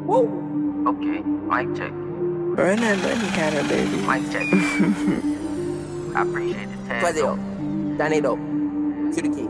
Woo. Okay, mic check. Burn that money kinda, baby. Mic check. I appreciate the tag. Quazio, Danito, to the key.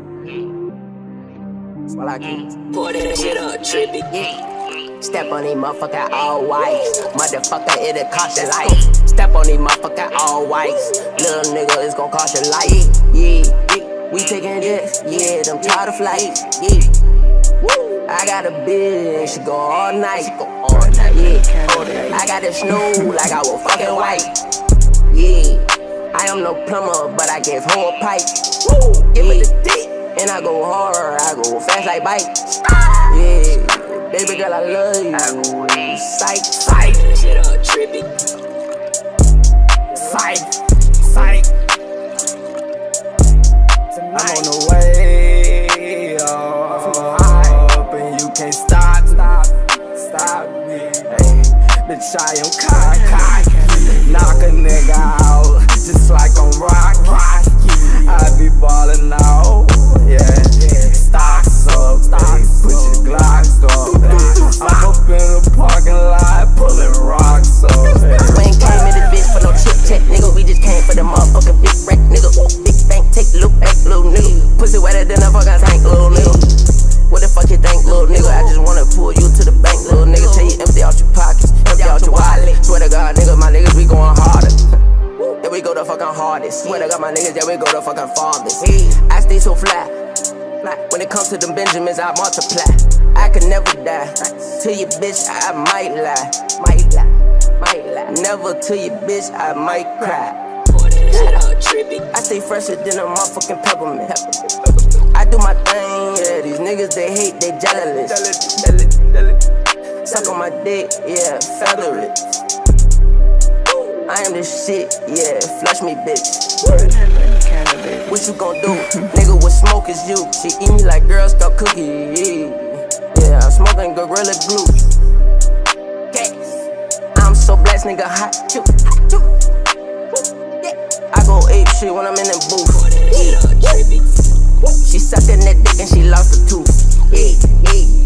Swallow I keys. Pour that shit up, trippy. Step on these motherfucker all white. Motherfucker, it'll cost your life. Step on these motherfucker all white. Little nigga, it's gon' cost your life. Yeah, we taking this. Yeah, them charter flights. Yeah. I got a bitch, she go all night. Yeah, I got the snow like I was fucking white. Yeah, I am no plumber, but I give her a pipe. Give me the dick, and I go hard, I go fast like bike. Yeah, baby girl, I love you. Psych, psych, Shit up, trippy. psych, psych. I'm on the way up, and you can't stop me. Hey, bitch, I am cock, knock a nigga out, just like I'm rock. I be ballin' out, yeah. Stocks up, put your Glocks up. I'm up in the parking lot, pulling rocks up. We ain't came in this bitch for no chip check, nigga. We just came for the motherfucking big rack, nigga. Big bank, take a look back, little nigga. Pussy wetter than a fucking tank, little nigga. What the fuck you think, little nigga? I just wanna pull you to the bank, little nigga. Tell you empty out your pockets, empty out your wallet. Swear to God, nigga, my niggas, we going harder. Yeah, we go the fucking hardest. Swear to God, my niggas, yeah, we go the fucking farthest. I stay so fly. When it comes to them Benjamins, I multiply. I could never die. To your bitch, I might lie. Never to your bitch, I might cry. Pour that shit up, trippy. I stay fresher than a motherfucking peppermint. I do my thing, yeah. These niggas, they hate, they jealous. Suck on my dick, yeah, feather it. I am this shit, yeah, flush me, bitch. Burn that money kinda, baby. What you gon' do? Nigga, what smoke is you? She eat me like Girl Scout cookie, yeah, I'm smoking Gorilla Glue. I'm so blessed, nigga, hot, choo. I go ape shit when I'm in the booth. Pour that shit up, trippy. She sucking that dick and she lost a tooth. Yeah.